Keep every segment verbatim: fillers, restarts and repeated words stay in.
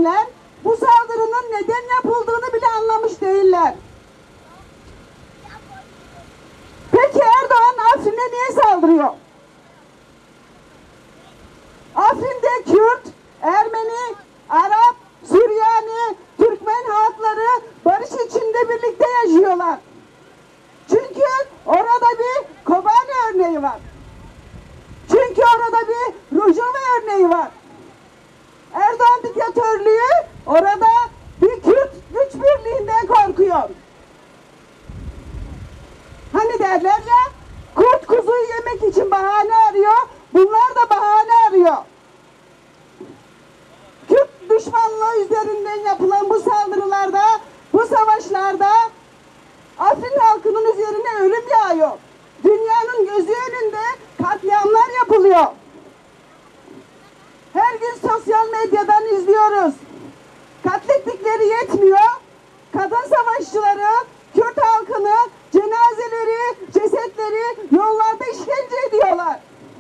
edenler bu saldırının neden yapıldığını bile anlamış değiller. Peki Erdoğan Afrin'e niye saldırıyor? Afrin'de Kürt, Ermeni, Arap, Süryani, Türkmen halkları barış içinde birlikte yaşıyorlar. Çünkü orada bir Kobani örneği var. Çünkü orada bir Rojava örneği var. Erdoğan diktatörlüğü orada bir Kürt güç birliğinden korkuyor. Hani derler ya, kurt kuzuyu yemek için bahane arıyor, bunlar da bahane arıyor. Kürt düşmanlığı üzerinden yapılan bu saldırılarda, bu savaşlarda Afrin halkının üzerine ölüm yağıyor. Dünyanın gözü önünde katliamlar yapılıyor. Her gün sosyal medyadan izliyoruz. Katlettikleri yetmiyor. Kadın savaşçıları, Kürt halkını, cenazeleri, cesetleri yollarda işkence ediyorlar.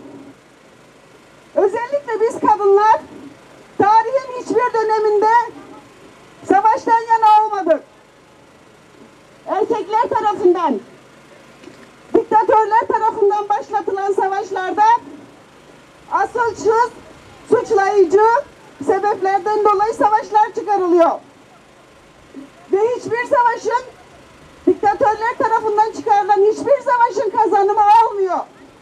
Özellikle biz kadınlar tarihin hiçbir döneminde savaştan yana olmadık. Erkekler tarafından, diktatörler tarafından başlatılan savaşlarda asılsız, suçlayıcı sebeplerden dolayı savaşlar çıkarılıyor. Ve hiçbir savaşın, diktatörler tarafından çıkarılan hiçbir savaşın kazanımı olmuyor.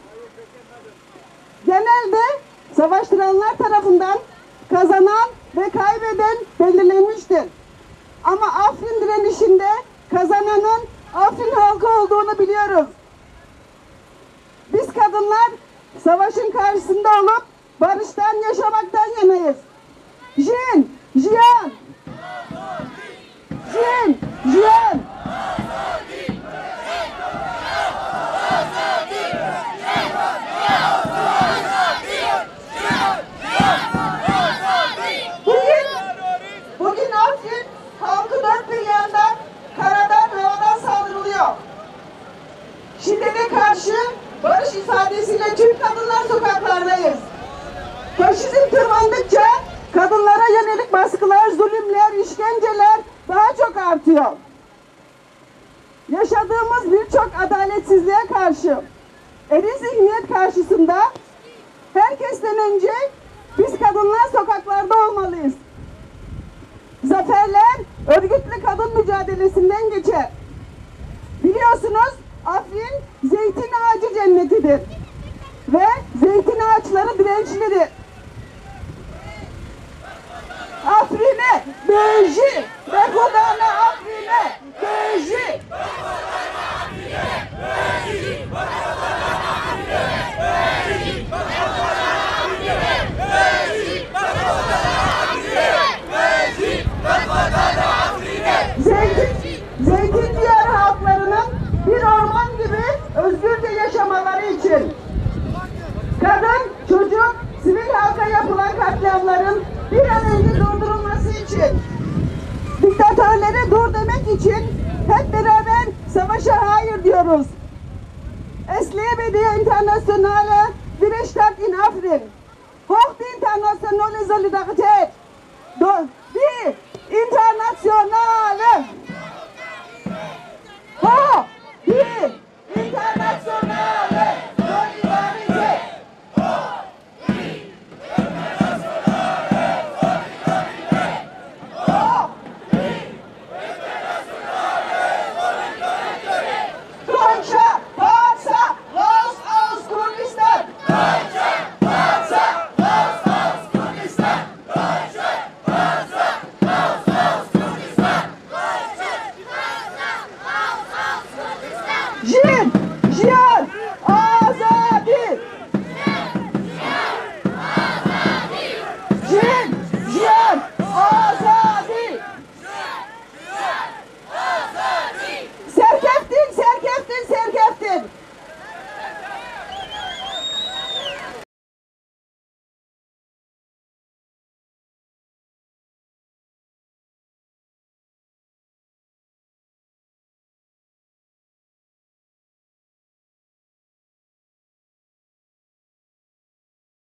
Genelde savaştıranlar tarafından kazanan ve kaybeden belirlenmiştir. Ama Afrin direnişinde kazananın Afrin halkı olduğunu biliyoruz. Biz kadınlar savaşın karşısında olup barıştan, yaşamaktan yanayız. Jin, Jiyan, Jin, Jiyan. Bugün, bugün Afrin halkı dört bir yandan karadan, havadan saldırılıyor. Şiddete karşı barış ifadesiyle tüm kadınlar sokaklardayız. Faşizm tırmandıkça kadınlara yönelik baskılar, zulümler, işkenceler daha çok artıyor. Yaşadığımız birçok adaletsizliğe karşı, eril zihniyet karşısında herkesten önce biz kadınlar sokaklarda olmalıyız. Zaferler örgütlü kadın mücadelesinden geçer. Biliyorsunuz Afrin zeytin ağacı cennetidir ve zeytin ağaçları dirençlidir. Afrin'e beji, Bekodana Afrin'e beji. Zeytin, Zeytin diyarı halklarının bir orman gibi özgürce yaşamaları için kadın, çocuk, sivil halka yapılan katliamların bir an önce durdurulması için, diktatörlere dur demek için hep beraber savaşa hayır diyoruz. Es lebe die internationale Widerstand in Afrin. Hoch die internationale Solidarität. Die internationale. Hoch die internationale Solidarität. Jin!